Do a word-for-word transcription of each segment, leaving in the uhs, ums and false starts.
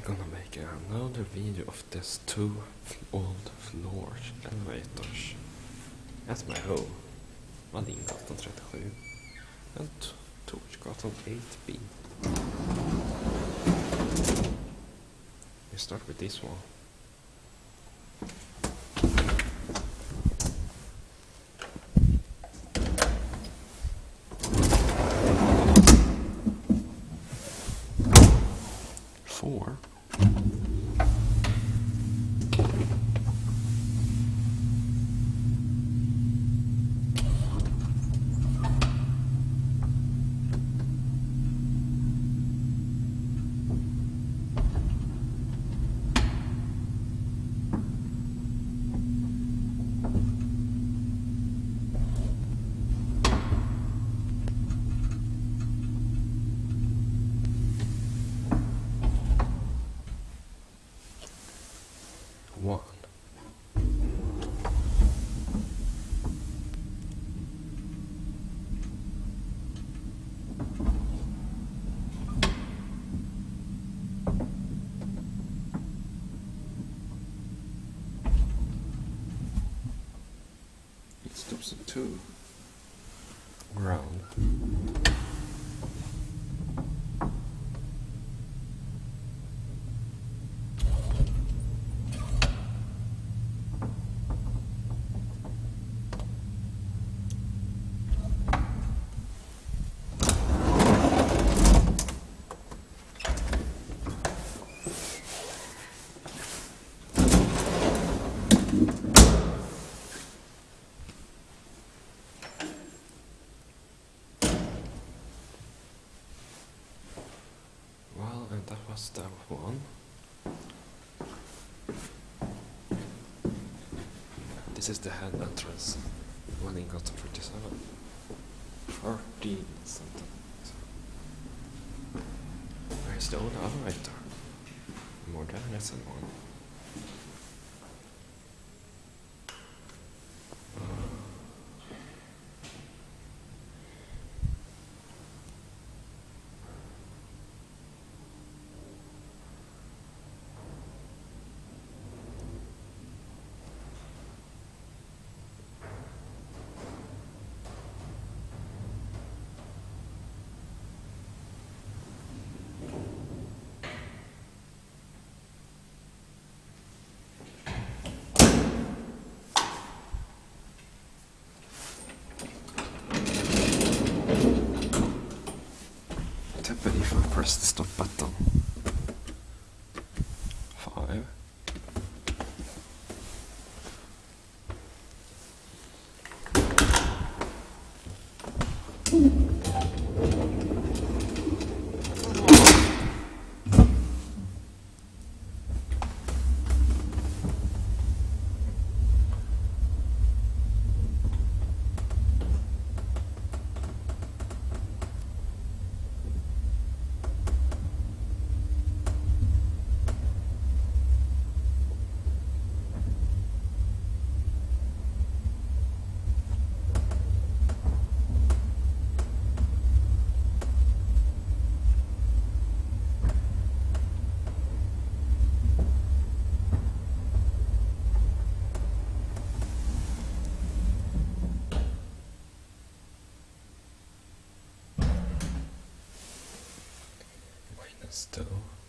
gonna make another video of these two old Flohr elevators at my home. Wallingatan thirty-seven and Torsgatan eight B. We start with this one. Four. One. It stops at two. Ground. And that was that one. This is the head entrance. Wallingatan thirty-seven. Thirteen something. Where's the old elevator? More than one. If I press the stop button. Five. Still.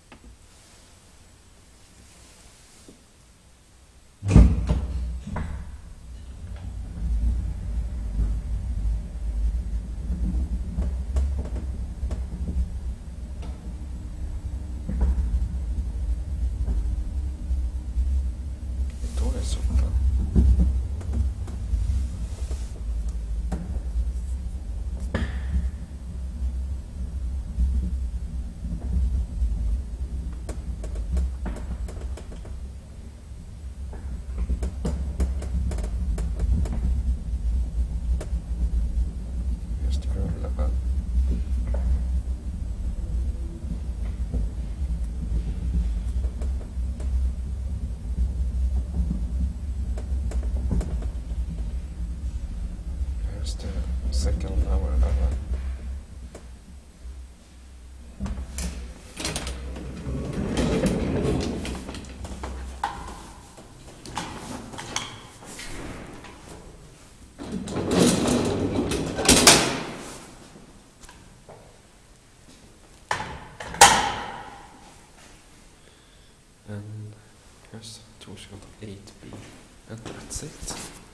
Då är solen. And here's Torsgatan eight B. And that's it.